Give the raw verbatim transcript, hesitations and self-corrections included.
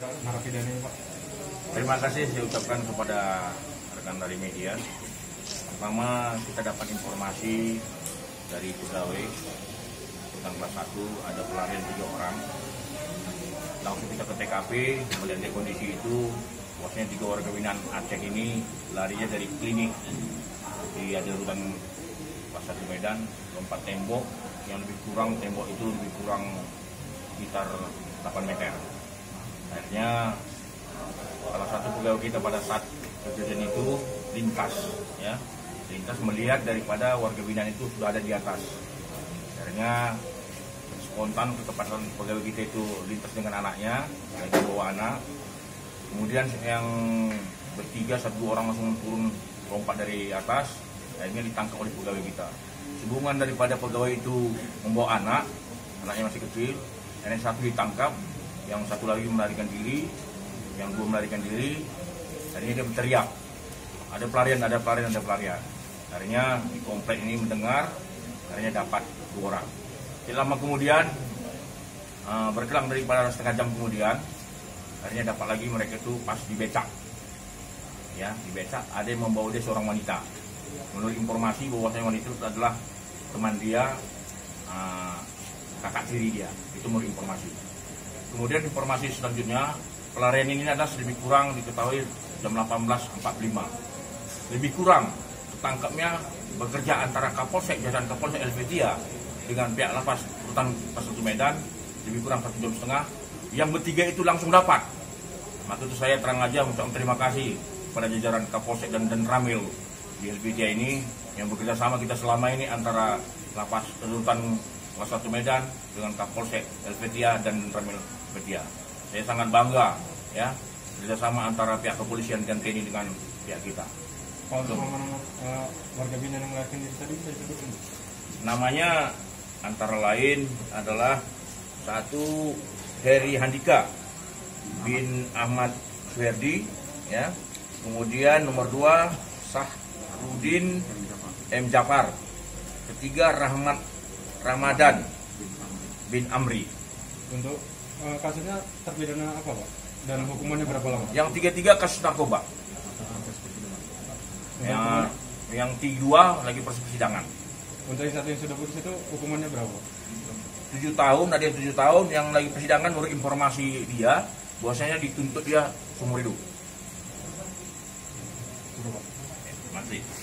narapidana ini, Pak? Terima kasih saya ucapkan kepada rekan dari media. Pertama, kita dapat informasi dari pegawai tentang kelas satu ada pelarian tiga orang. Langsung kita ke T K P, melihat kondisi itu, bahwasanya tiga warga binaan Aceh ini larinya dari klinik di ada rutan Kelas satu Medan, lompat tembok yang lebih kurang, tembok itu lebih kurang sekitar delapan meter. Akhirnya salah satu pegawai kita pada saat kejadian itu lintas, ya, lintas melihat daripada warga binaan itu sudah ada di atas. Akhirnya spontan ketepatan pegawai kita itu lintas dengan anaknya, lagi bawa anak. Kemudian yang bertiga, satu orang langsung turun lompat dari atas, akhirnya ditangkap oleh pegawai kita. Sehubungan daripada pegawai itu membawa anak, anaknya masih kecil, akhirnya satu ditangkap, yang satu lagi melarikan diri, yang dua melarikan diri. Akhirnya dia berteriak, ada pelarian, ada pelarian, ada pelarian. Akhirnya di komplek ini mendengar, akhirnya dapat dua orang. Tidak lama kemudian, uh, berkelang daripada setengah jam kemudian, akhirnya dapat lagi mereka itu pas di becak. Ya, di becak ada yang membawa dia seorang wanita. Menurut informasi bahwasanya wanita itu adalah teman dia, uh, kakak tiri dia. Itu menurut informasi. Kemudian informasi selanjutnya, pelarian ini adalah lebih kurang diketahui jam delapan belas empat puluh lima. Lebih kurang ketangkapnya bekerja antara Kapolsek dan Kapolsek Helvetia dengan pihak lapas rutan Kelas satu Medan lebih kurang satu jam setengah. Yang bertiga itu langsung dapat. Maka itu saya terang aja untuk terima kasih pada jajaran Kapolsek dan dan Ramil di Helvetia ini yang bekerja sama kita selama ini antara lapas rutan Kelas satu Medan dengan Kapolsek Helvetia dan Ramil Helvetia. Saya sangat bangga, ya, kerjasama antara pihak kepolisian dan T N I dengan pihak kita. Kalau nama-nama uh, warga binaan yang melarikan diri tadi bisa disebutkan? Namanya antara lain adalah satu Heri Handika bin Ahmad Suherdi, ya. Kemudian nomor dua Sahrudin M. Jafar. Ketiga Rahmat Ramadan bin Amri. Untuk uh, kasusnya terpidana apa, Pak? Dan hukumannya berapa lama? Yang tiga-tiga kasus narkoba. Yang, yang tiga lagi proses persidangan. Untuk yang satu yang sudah putus itu hukumannya berapa? Tujuh tahun, ada yang tujuh tahun, yang lagi persidangan menurut informasi dia, bahwasanya dituntut dia seumur hidup. Berapa? Masih.